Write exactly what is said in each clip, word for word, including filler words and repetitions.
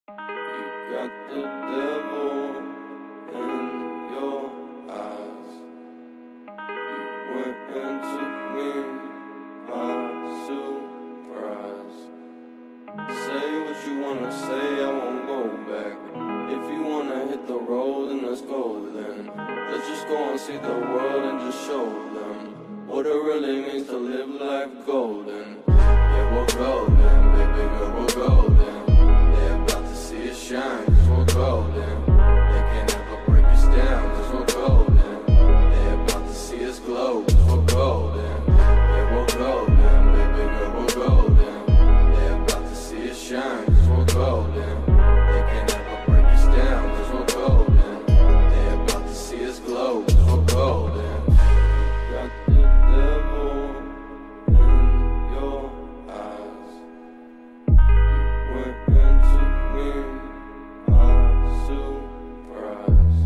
You got the devil in your eyes. You went and took me by surprise. Say what you wanna say, I won't go back. If you wanna hit the road, then let's go then. Let's just go and see the world and just show them what it really means to live life golden. Yeah, we're golden, baby girl, we're golden. They're about to see us shine, cause we're golden. They can't ever break us down, cause we're golden. They're about to see us glow, cause we're golden. Yeah, we're golden, baby girl, we're golden. They're about to see us shine, cause we're golden. They can't ever break us down, cause we're golden. They're about to see us glow, cause we're golden. Got the devil in your eyes. You went and took me by surprise.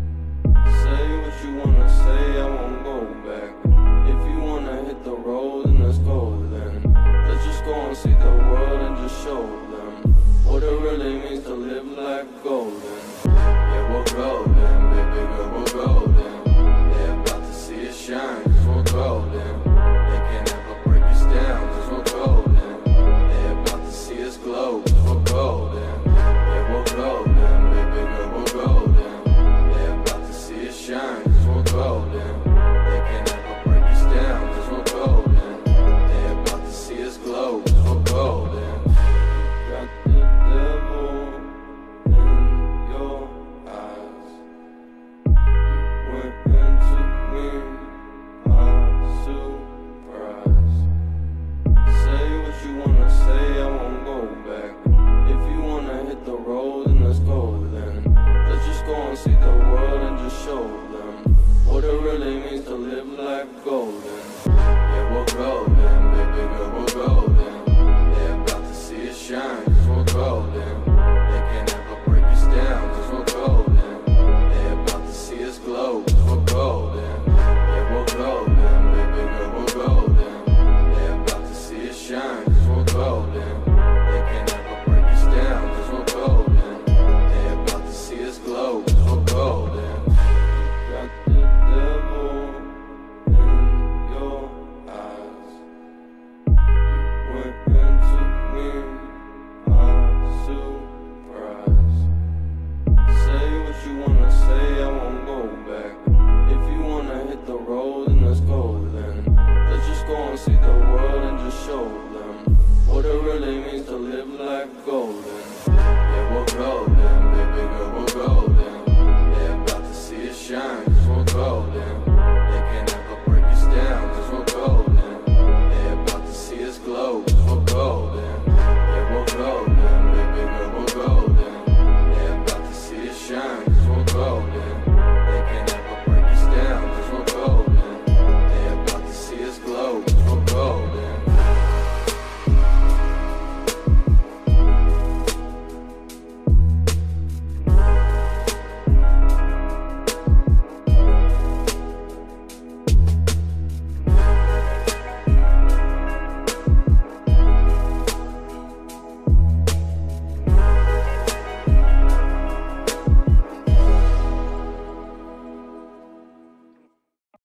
Say what you wanna say, I won't go back. If you wanna hit the road, then let's go then. Let's just go and see the world and just show them what it really means to live life golden. Yeah, we're golden, baby girl, we're golden. They're about to see us shine, cause we're golden. They can't ever break us down, cause we're golden. They're about to see us glow, cause we're golden. Yeah, we're golden, baby girl, we're golden. They're about to see us shine, cause we're golden. They can't ever break us down, cause we're golden. They're about to see us glow, cause we're golden. Got the devil in your eyes. You went and took me by surprise. Say what you wanna say, I won't go back. If you wanna hit the road, then let's go then. Let's just go and see the world and just show them what it really means to live life golden. Yeah, we're golden.